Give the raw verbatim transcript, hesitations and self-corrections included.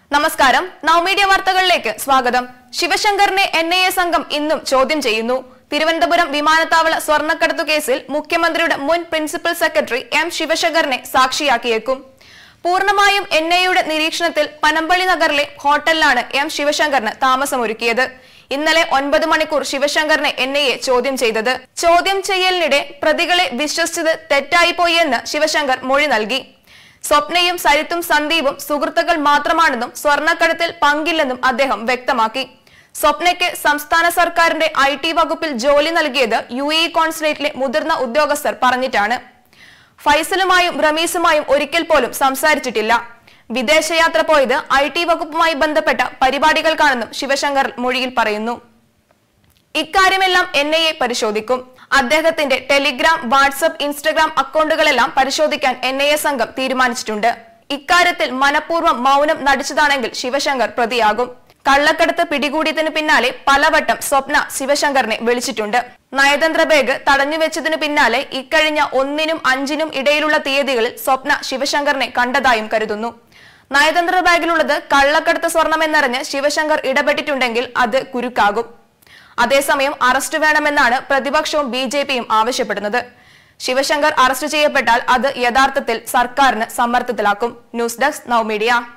നമസ്കാരം നവമീഡിയ വാർത്തകളിലേക്ക് സ്വാഗതം. ശിവശങ്കറിനെ എൻ ഐ എ സംഘം ഇന്നും ചോദ്യം ചെയ്യുന്നു. തിരുവനന്തപുരം വിമാനത്താവള സ്വർണ്ണക്കടത്തു കേസിൽ മുഖ്യമന്ത്രിയുടെ മുൻ പ്രിൻസിപ്പൽ സെക്രട്ടറി എം ശിവശങ്കറിനെ സാക്ഷിയാക്കിയേക്കും. പൂർണ്ണമായും എൻ ഐ എയുടെ നിരീക്ഷണത്തിൽ പനമ്പള്ളി നഗറിലെ ഹോട്ടലിലാണ് എം ശിവശങ്കറിന് താമസമൊരുക്കിയത്. ഇന്നലെ ഒൻപത് മണിക്കൂർ ശിവശങ്കറിനെ എൻ ഐ എ ചോദ്യം ചെയ്തത്. ചോദ്യം ചെയ്യലിനിടെ പ്രതികളെ വിശ്വസിച്ചത് തെറ്റായിപ്പോയി എന്ന് ശിവശങ്കർ മൊഴി നൽകി. സ്വപ്നയും സരിത്തും സന്ദീപും സുഹൃത്തുക്കൾ മാത്രമാണെന്നും സ്വർണ്ണക്കടത്തിൽ പങ്കില്ലെന്നും അദ്ദേഹം വ്യക്തമാക്കി. സ്വപ്നയ്ക്ക് സംസ്ഥാന സർക്കാരിന്റെ ഐ ടി വകുപ്പിൽ ജോലി നൽകിയത് യു എ ഇ കോൺസുലേറ്റിലെ മുതിർന്ന ഉദ്യോഗസ്ഥർ പറഞ്ഞിട്ടാണ്. ഫൈസലുമായും റമീസുമായും ഒരിക്കൽ പോലും സംസാരിച്ചിട്ടില്ല. വിദേശയാത്ര പോയത് ഐ ടി വകുപ്പുമായി ബന്ധപ്പെട്ട പരിപാടികൾക്കാണെന്നും ശിവശങ്കർ മൊഴിയിൽ പറയുന്നു. ഇക്കാര്യമെല്ലാം എൻ ഐ എ പരിശോധിക്കും. അദ്ദേഹത്തിന്റെ ടെലിഗ്രാം, വാട്സ്ആപ്പ്, ഇൻസ്റ്റഗ്രാം അക്കൗണ്ടുകളെല്ലാം പരിശോധിക്കാൻ എൻ ഐ എ സംഘം തീരുമാനിച്ചിട്ടുണ്ട്. ഇക്കാര്യത്തിൽ മനഃപൂർവ്വം മൗനം നടിച്ചതാണെങ്കിൽ ശിവശങ്കർ പ്രതിയാകും. കള്ളക്കടത്ത് പിടികൂടിയതിനു പിന്നാലെ പലവട്ടം സ്വപ്ന ശിവശങ്കറിനെ വിളിച്ചിട്ടുണ്ട്. നയതന്ത്ര ബാഗ് തടഞ്ഞുവെച്ചതിനു പിന്നാലെ ഇക്കഴിഞ്ഞ ഒന്നിനും അഞ്ചിനും ഇടയിലുള്ള തീയതികളിൽ സ്വപ്ന ശിവശങ്കറിനെ കണ്ടതായും കരുതുന്നു. നയതന്ത്ര ബാഗിലുള്ളത് കള്ളക്കടത്ത് സ്വർണമെന്നറിഞ്ഞ് ശിവശങ്കർ ഇടപെട്ടിട്ടുണ്ടെങ്കിൽ അത് കുരുക്കാകും. അതേസമയം അറസ്റ്റ് വേണമെന്നാണ് പ്രതിപക്ഷവും ബി ജെ പിയും ആവശ്യപ്പെടുന്നത്. ശിവശങ്കർ അറസ്റ്റ് ചെയ്യപ്പെട്ടാൽ അത് യഥാർത്ഥത്തിൽ സർക്കാരിന് സമ്മർദ്ദത്തിലാക്കും. News desk നവമീഡിയ.